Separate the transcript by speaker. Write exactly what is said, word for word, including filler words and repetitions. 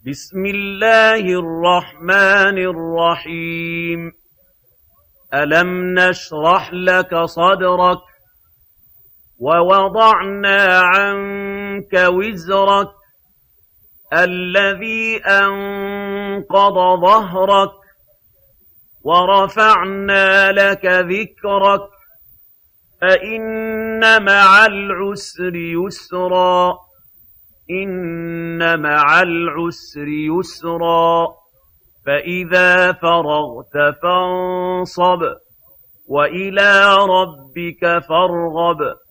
Speaker 1: بسم الله الرحمن الرحيم. ألم نشرح لك صدرك ووضعنا عنك وزرك الذي أنقض ظهرك ورفعنا لك ذكرك فإن مع العسر يسرا إن مع العسر يسرا فإذا فرغت فانصب وإلى ربك فارغب.